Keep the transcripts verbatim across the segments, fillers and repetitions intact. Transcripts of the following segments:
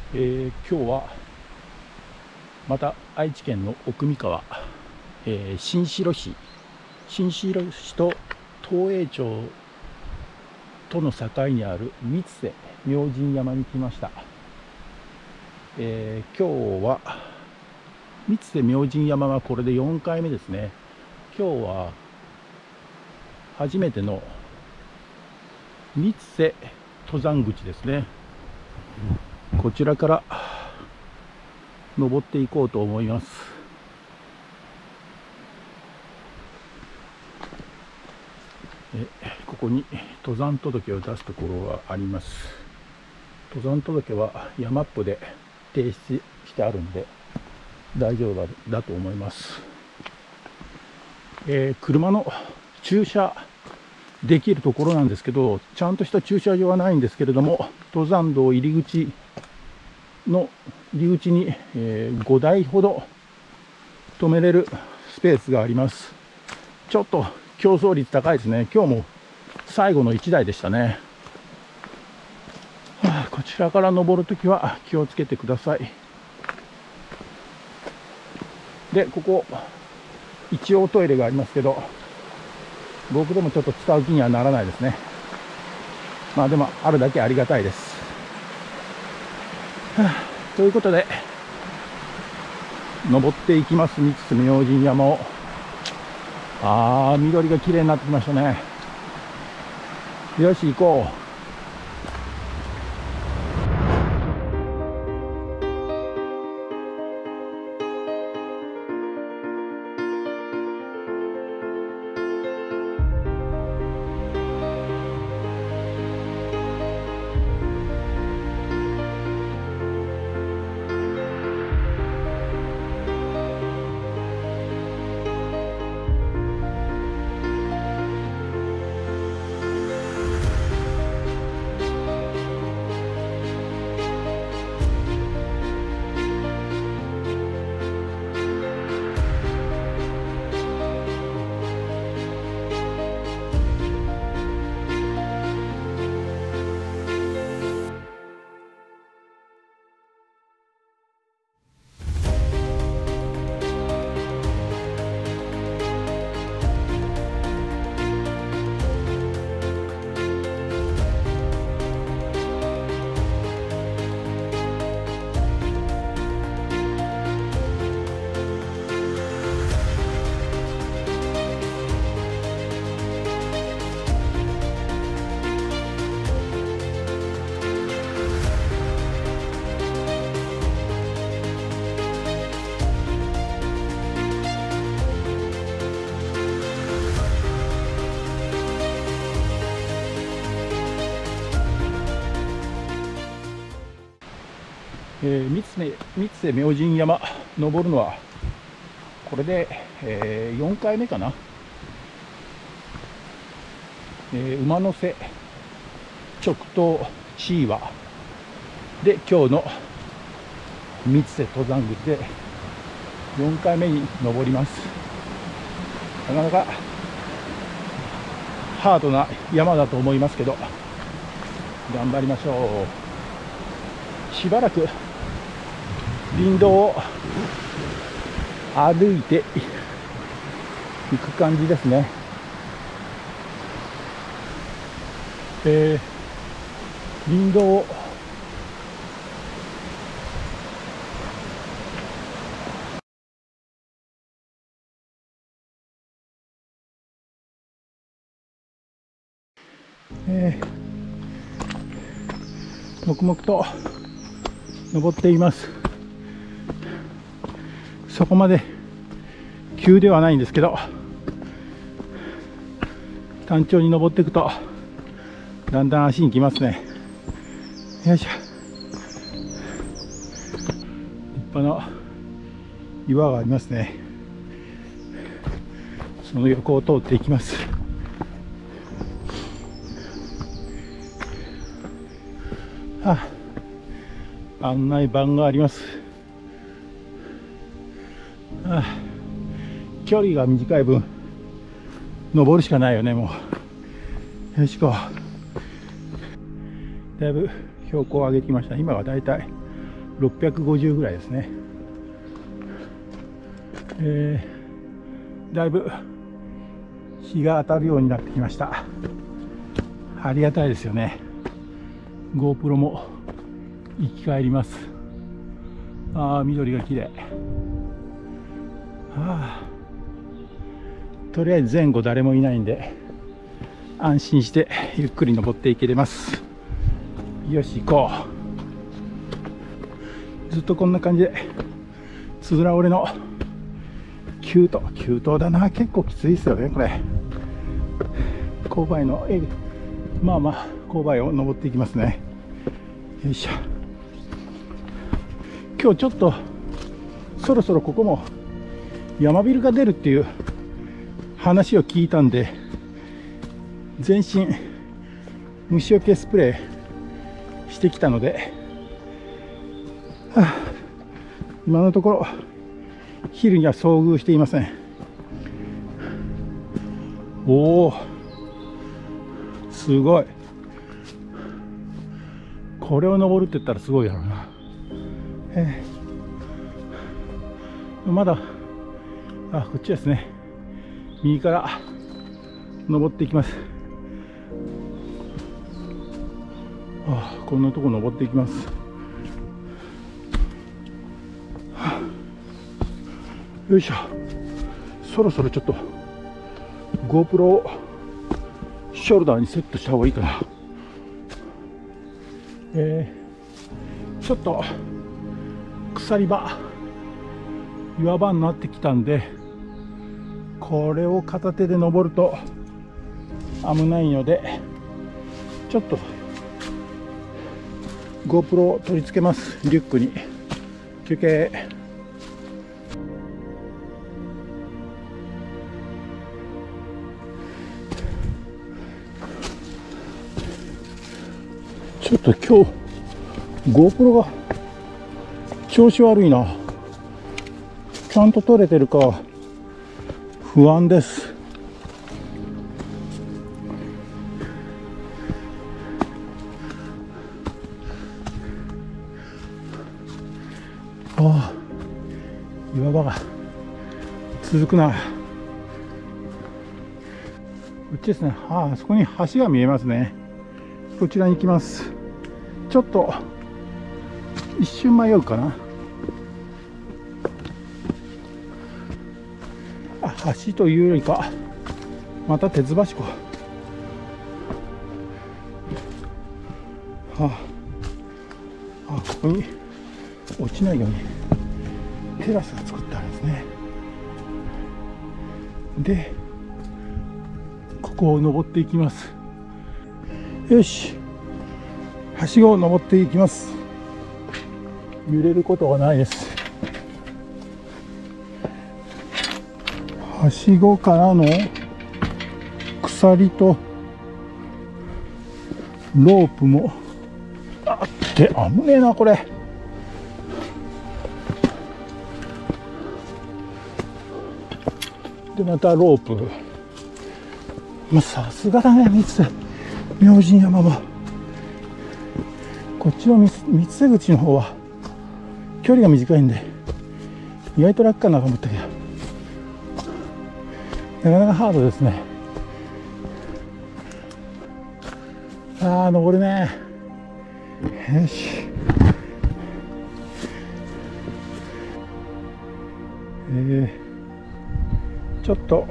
えー、今日はまた愛知県の奥三河、えー、新城市新城市と東栄町との境にある三瀬明神山に来ました。えー、今日は三瀬明神山はこれでよんかいめですね。今日は初めての三瀬登山口ですね。こちらから登っていこうと思います。えここに登山届を出すところがあります。登山届はヤマップで提出してあるんで大丈夫だと思います。えー、車の駐車できるところなんですけど、ちゃんとした駐車場はないんですけれども、登山道入り口の入り口に、えー、ごだいほど止めれるスペースがあります。ちょっと競争率高いですね。今日も最後のいちだいでしたね。はあ、こちらから登るときは気をつけてください。で、ここ一応トイレがありますけど、僕でもちょっと使う気にはならないですね。まあでもあるだけありがたいです。はあ、ということで登っていきます。三津明神山を。ああ、緑が綺麗になってきましたね。よし、行こう。えー、三瀬三瀬明神山登るのはこれで、えー、よんかいめかな。えー、馬の背直東チーワで今日の三瀬登山口でよんかいめに登ります。なかなかハードな山だと思いますけど頑張りましょう。しばらく林道を歩いていく感じですね。えー、林道をえー、黙々と登っています。そこまで急ではないんですけど、単調に登っていくとだんだん足にきますね。よいしょ。立派な岩がありますね。その横を通っていきます。はあ、案内板があります。はあ、距離が短い分登るしかないよね。もうよしこう。だいぶ標高を上げてきました。今はだいたいろっぴゃくごじゅうぐらいですね。えー、だいぶ日が当たるようになってきました。ありがたいですよね。 GoPro も生き返ります。ああ、緑が綺麗。はあ、とりあえず前後誰もいないんで安心してゆっくり登っていけれます。よし、行こう。ずっとこんな感じでつづら折れのきゅうとうきゅうとうだな。結構きついですよねこれ。勾配のえまあまあ勾配を登っていきますね。よいしょ。今日ちょっとそろそろここも山ビルが出るっていう話を聞いたんで、全身虫除けスプレーしてきたので、はあ、今のところヒルには遭遇していません。おお、すごい。これを登るって言ったらすごいだろうな。えー、まだ、あ、こっちですね。右から登っていきます。あ、こんなとこ登っていきます。はあ、よいしょ。そろそろちょっと GoPro をショルダーにセットした方がいいかな。えー、ちょっと鎖場、岩場になってきたんで、これを片手で登ると危ないので、ちょっと GoPro を取り付けます。リュックに。休憩。ちょっと今日 GoPro が調子悪いな。ちゃんと撮れてるか不安です。ああ、岩場が続くな。こっちですね。ああ、そこに橋が見えますね。こちらに行きます。ちょっと一瞬迷うかな。あ、橋というよりかまた鉄橋か。ああ、ここに落ちないようにテラスが作ってあるんですね。で、ここを登っていきます。よし、はしごを登っていきます。揺れることはないです。はしごからの鎖とロープもあって危ねえなこれ。でまたロープ。まあ、さすがだね、三つ明神山も。こっちの三瀬口の方は距離が短いんで意外と楽かなと思ったけど、なかなかハードですね。ああ、登るね。よし。えー、ちょっと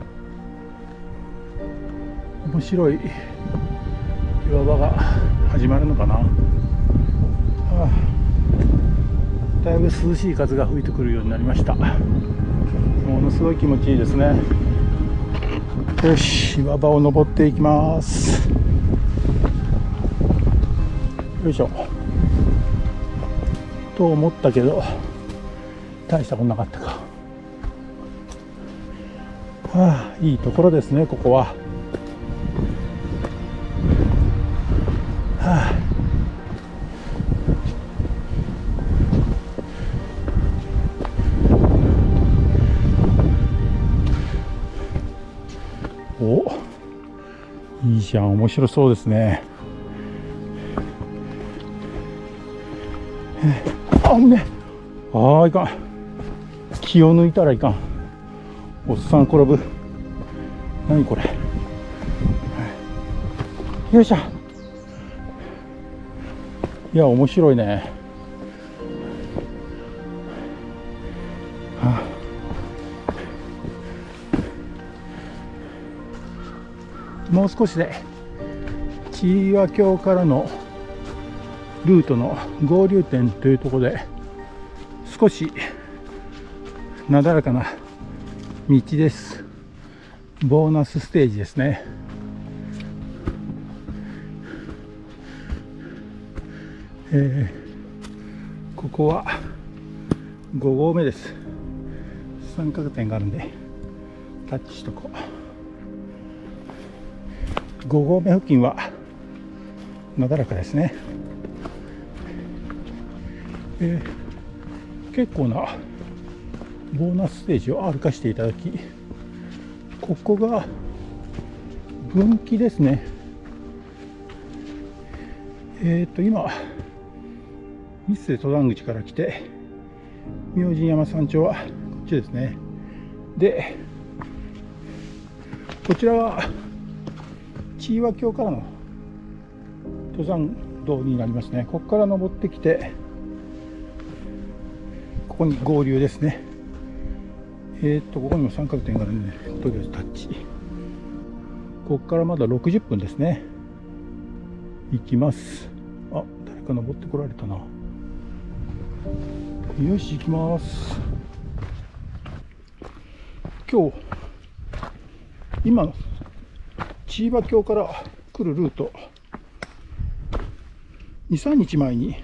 面白い岩場が始まるのかな。ああ、だいぶ涼しい風が吹いてくるようになりました。ものすごい気持ちいいですね。よし、岩場を登っていきます。よいしょ。と思ったけど大したことなかったか。はあ、いいところですね、ここは。はあ、お、いいじゃん、面白そうですね。 ああね、ああいかん、気を抜いたらいかん、おっさん転ぶ。何これ、よいしょ。いや面白いね。はあ、もう少しで千和峡からのルートの合流点というところで少しなだらかな道です。ボーナスステージですね。えー、ここはご合目です。三角点があるんでタッチしとこう。ご合目付近はなだらかですね。えー、結構なボーナスステージを歩かせていただき、ここが分岐ですね。えっと今三瀬登山口から来て明神山山頂はこっちですね。でこちらは千和峡からの登山道になりますね。ここから登ってきてここに合流ですね。えっとここにも三角点があるんで、とりあえずタッチ。ここからまだろくじゅっぷんですね。行きます。あ、誰か登ってこられたな。よし行きます。今日今の千和峡から来るルート、に、さんにちまえに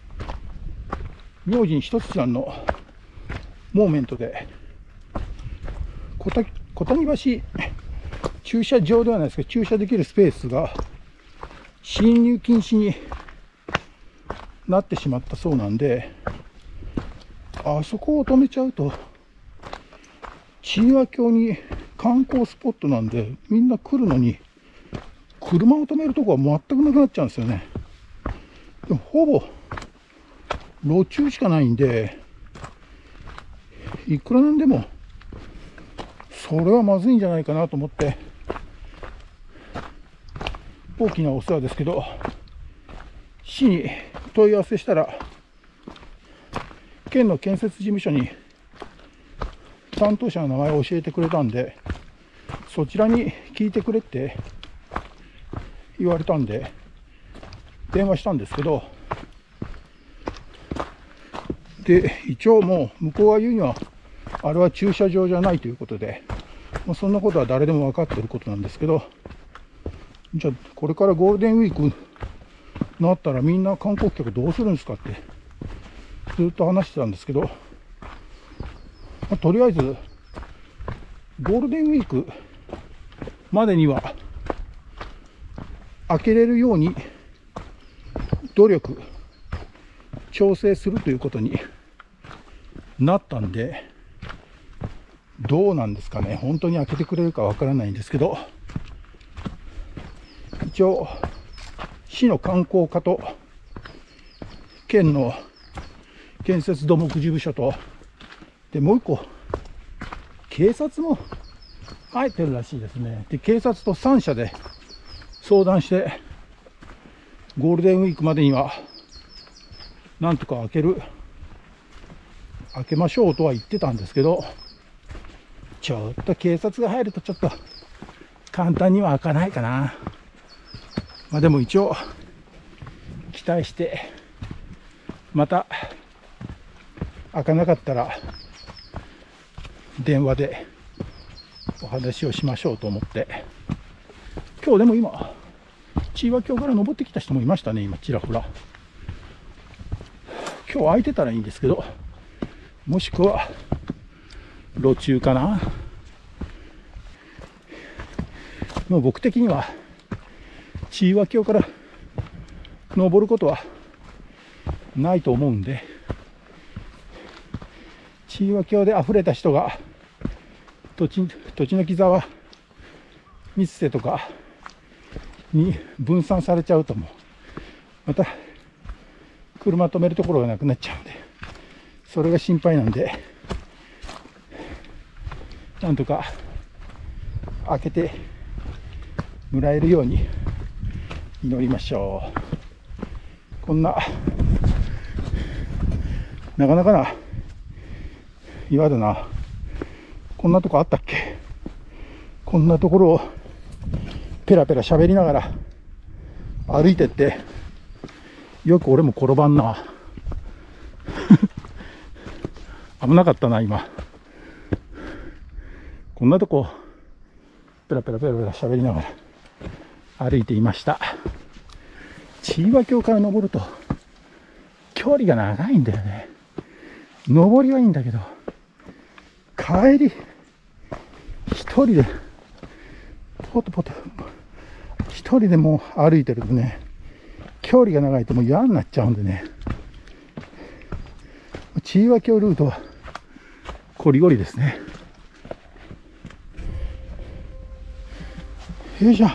明神一つ山のモーメントで小谷、小谷橋駐車場ではないですけど駐車できるスペースが進入禁止になってしまったそうなんで、あそこを止めちゃうと千和峡に観光スポットなんでみんな来るのに車を止めるとこは全くなくなっちゃうんですよね。でもほぼ路駐しかないんで、いくらなんでもそれはまずいんじゃないかなと思って、大きなお世話ですけど市に問い合わせしたら県の建設事務所に担当者の名前を教えてくれたんで、そちらに聞いてくれって言われたんで電話したんですけど、で一応もう向こうが言うにはあれは駐車場じゃないということで、もうそんなことは誰でも分かっていることなんですけど、じゃあこれからゴールデンウィークになったらみんな観光客どうするんですかってずっと話してたんですけど、まあ、とりあえずゴールデンウィークまでには開けれるように努力調整するということになったんで、どうなんですかね、本当に開けてくれるかわからないんですけど、一応市の観光課と県の建設土木事務所とでもう一個警察も入ってるらしいですね。で警察とさん社で相談してゴールデンウィークまでにはなんとか開ける開けましょうとは言ってたんですけど、ちょっと警察が入るとちょっと簡単には開かないかな。まあでも一応期待してまた開かなかったら電話でお話をしましょうと思って、今日でも今千和峡から登ってきた人もいましたね。今ちらほら。今日空いてたらいいんですけど、もしくは路駐かな。もう僕的には千和峡から登ることはないと思うんで、千和峡で溢れた人が栃木沢、三瀬とかに分散されちゃうともうまた車止めるところがなくなっちゃうんで。 それが心配なんで、なんとか開けてもらえるように祈りましょう。こんななかなかな岩だな。こんなとこあったっけ。こんなところをペラペラ喋りながら歩いてって、よく俺も転ばんな。危なかったな今。こんなとこペラペラペラペラ喋りながら歩いていました。千葉峡から登ると距離が長いんだよね。登りはいいんだけど、帰り一人でポトポト一人でもう歩いてるとね、距離が長いともう嫌になっちゃうんでね、千葉峡ルートはこりごりですね。よいしょ。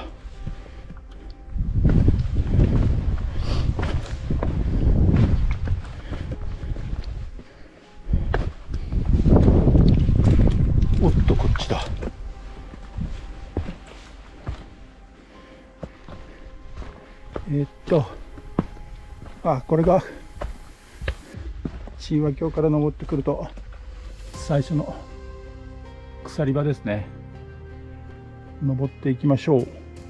おっとこっちだ。えー、っとあこれが千葉峡から登ってくると最初の鎖場ですね。登っていきましょう。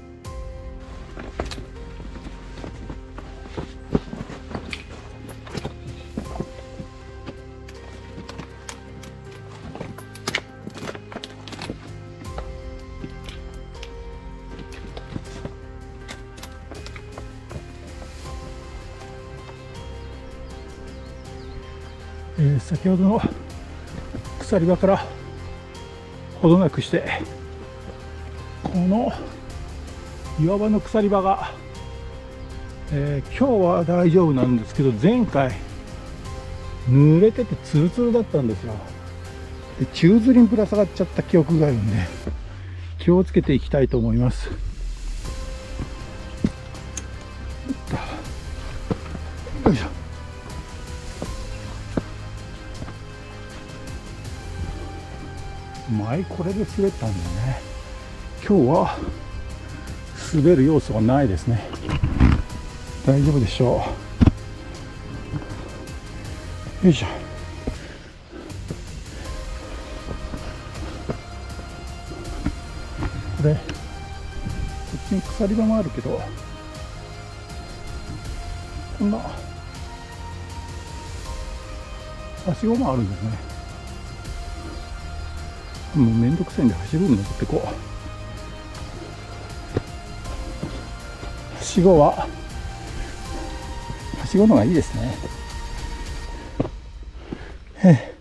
えー、先ほどの鎖場からほどなくしてこの岩場の鎖場が、えー、今日は大丈夫なんですけど、前回濡れててツルツルだったんですよ。で宙吊りにぶら下がっちゃった記憶があるんで気をつけていきたいと思います。よいしょ。前これで滑ったんだよね。今日は滑る要素はないですね。大丈夫でしょう。よいしょ。これこっちに鎖場もあるけど、こんなはしごもあるんですね。もうめんどくさいんで走るに乗ってこう。はしごははしごのがいいですね。へえ。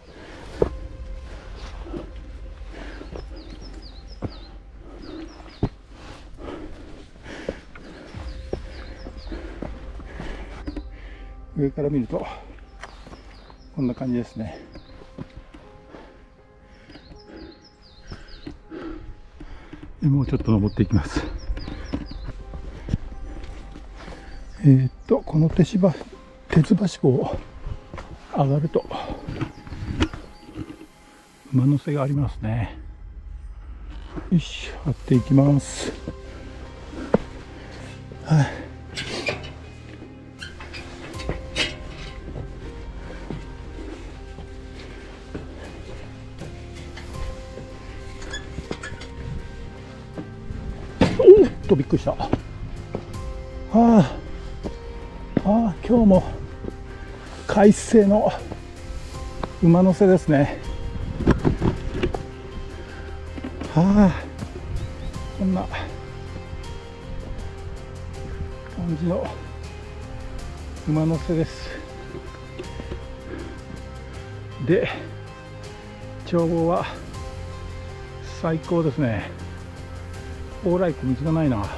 上から見るとこんな感じですね。もうちょっと登っていきます。えー、っとこの鉄芝鉄はしごを上がると馬の背がありますね。よし、張っていきます。はい、おっとびっくりした。はあ、ああ、今日も快晴の馬の背ですね。はあ、こんな感じの馬の背です。で、眺望は最高ですね。蓬莱湖、水がないな。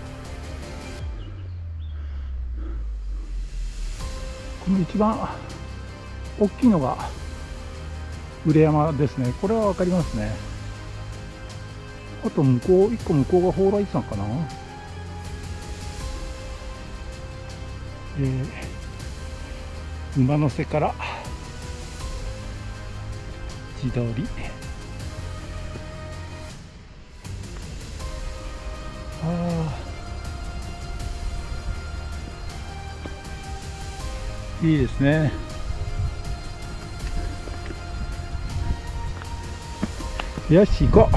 この一番大きいのが裏山ですね。これは分かりますね。あと向こういっこ向こうが蓬莱山かな。えー、馬の背から地通り。ああ、いいですね。よし、行こ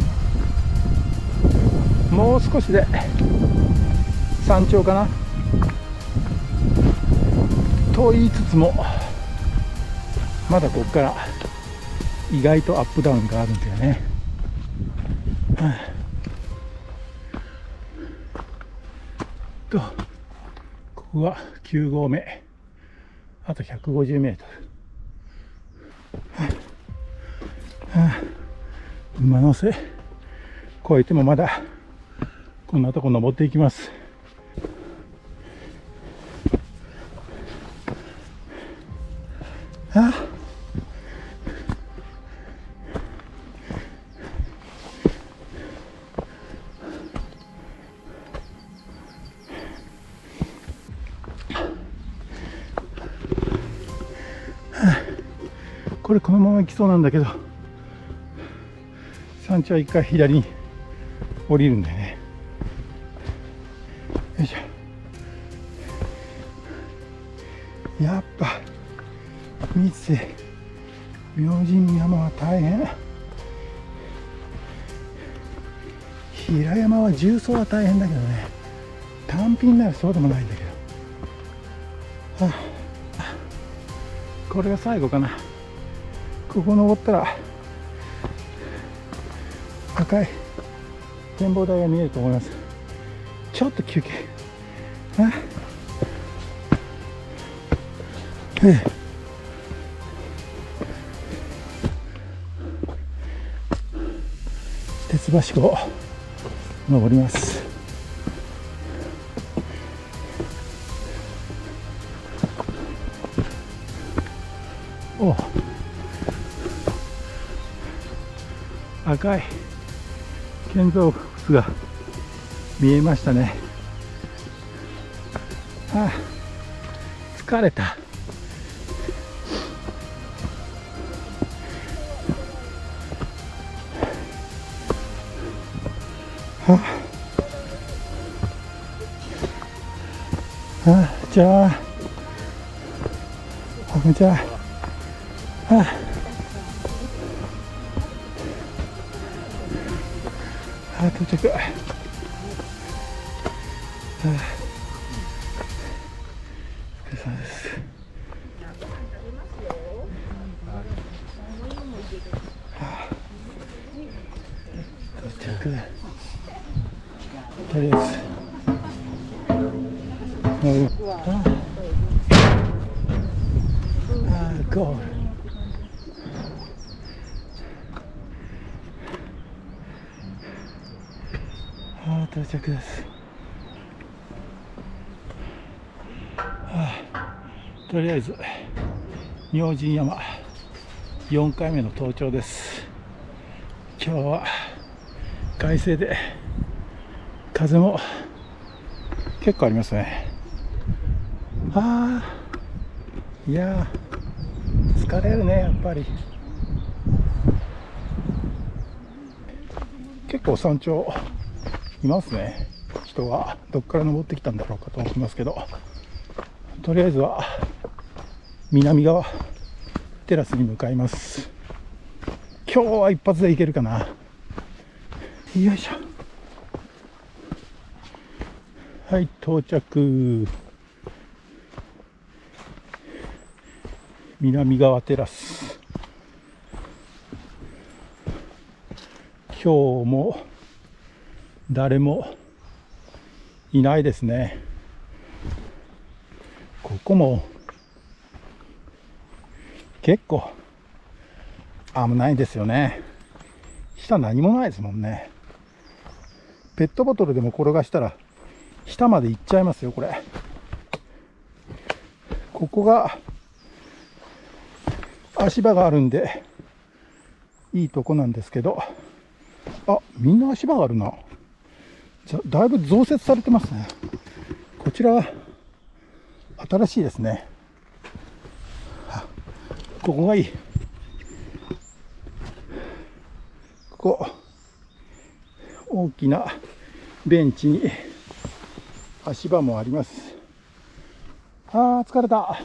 う。もう少しで山頂かなと言いつつも、まだここから意外とアップダウンがあるんだよね。はあ、とここがきゅう合目、あとひゃくごじゅうメートル。はあはあ、馬の背越えてもまだこんなとこ登っていきます。ああ、これこのまま行きそうなんだけど、山頂は一回左に降りるんだよね。よいしょ。やっぱ三瀬明神山は大変。平山は重走は大変だけどね、単品ならそうでもないんだけど、はあ、これが最後かな。ここ登ったら赤い展望台が見えると思います。ちょっと休憩。ああ、ええ、鉄橋湖を登ります。お、赤い建造物が見えましたね。ああ、疲れた。はあ、あ、じゃあ、あ、こんにちは。はあ、あ、到着。はあ、お疲れ様です。はあ、到着。とりあえず、うん、ああ、ゴール。ああ、到着です。はあ、とりあえず明神山よんかいめの登頂です。今日は快晴で風も結構ありますね。ああ、いやー、疲れるね、やっぱり。結構山頂いますね。人がどっから登ってきたんだろうかと思いますけど、とりあえずは南側テラスに向かいます。今日は一発で行けるかな。よいしょ。はい、到着。南側テラス。今日も誰もいないですね。ここも結構危ないですよね。下何もないですもんね。ペットボトルでも転がしたら下まで行っちゃいますよ、これ。ここが足場があるんでいいとこなんですけど、あ、みんな足場があるな。じゃ、だいぶ増設されてますね。こちらは新しいですね。ここがいい。 大きなベンチに足場もあります。あー疲れた。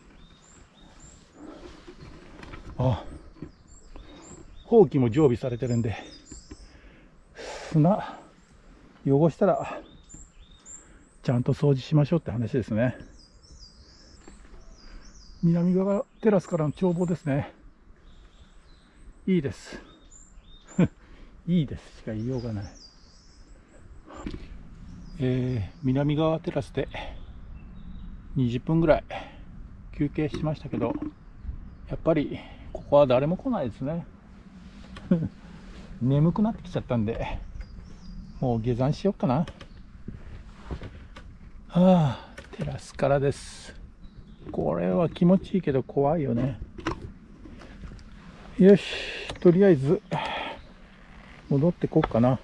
あ、ほうきも常備されてるんで、砂汚したらちゃんと掃除しましょうって話ですね。南側テラスからの眺望ですね。いいですいいですしか言いようがない。えー、南側テラスでにじゅっぷんぐらい休憩しましたけど、やっぱりここは誰も来ないですね眠くなってきちゃったんで、もう下山しようかな。はあ、テラスからです。これは気持ちいいけど怖いよね。よし、とりあえず戻ってこうかな。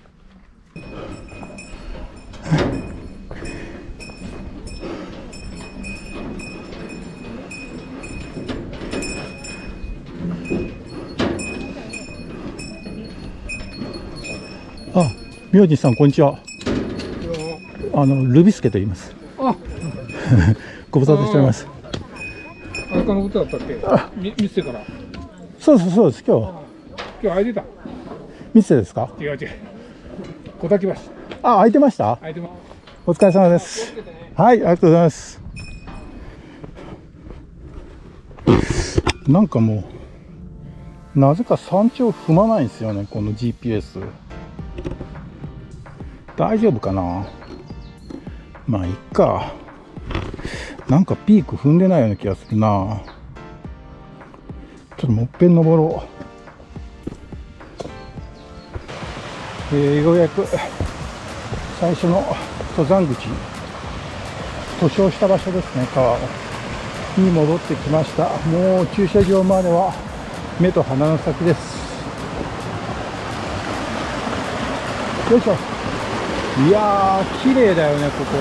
あ、明神さんこんにちは。あのルビスケと言います。あご無沙汰しております。 あれかのことだったっけ？み見せてから。 そうそうそうです。今日。 今日空いてた。 見せてですか？ 違う違う。小滝橋。 あ、空いてました？ 空いてます。 お疲れ様です。はい、ありがとうございます。なんかもうなぜか山頂踏まないんですよね、この ジーピーエス。大丈夫かな。まあいっか。なんかピーク踏んでないような気がするな。ちょっともっぺん登ろう。えー、ようやく最初の登山口、塗装した場所ですね、川に戻ってきました。もう駐車場までは目と鼻の先です。よいしょ。いやー綺麗だよね、ここ。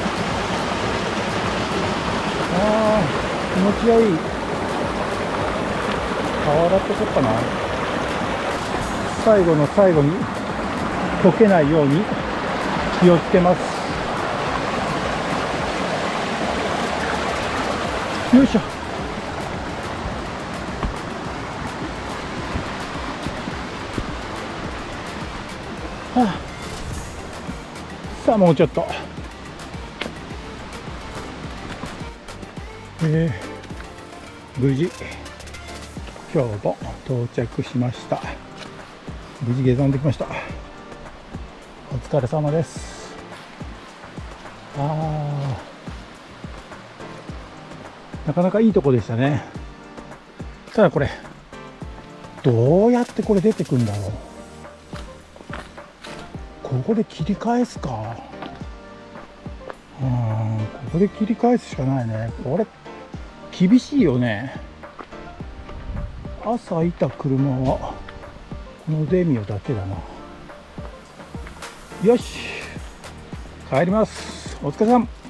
あー気持ちがいい。河原ってとこかな。最後の最後に溶けないように気をつけます。よいしょ。はあ、さあもうちょっと。えー、無事今日も到着しました。無事下山できました。お疲れ様です。あー、なかなかいいとこでしたね。ただこれどうやってこれ出てくんだろう。ここで切り返すか。うん、ここで切り返すしかないね。これ厳しいよね。朝いた車はこのデミオだけだな。よし、帰ります。お疲れさん。